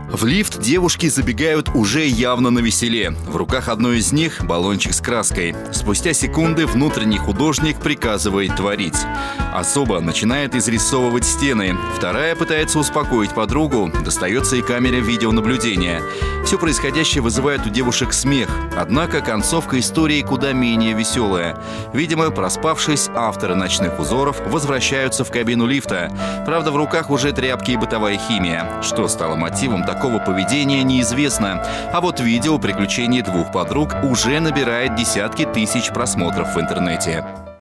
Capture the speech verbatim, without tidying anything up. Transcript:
В лифт девушки забегают уже явно навеселе. В руках одной из них баллончик с краской. Спустя секунды внутренний художник приказывает творить. Особа начинает изрисовывать стены. Вторая пытается успокоить подругу. Достается и камера видеонаблюдения. Все происходящее вызывает у девушек смех. Однако концовка истории куда менее веселая. Видимо, проспавшись, авторы «Ночных узоров» возвращаются в кабину лифта. Правда, в руках уже тряпки и бытовая химия. Что стало мотивом такого поведения, неизвестно. А вот видео приключений двух подруг уже набирает десятки тысяч просмотров в интернете.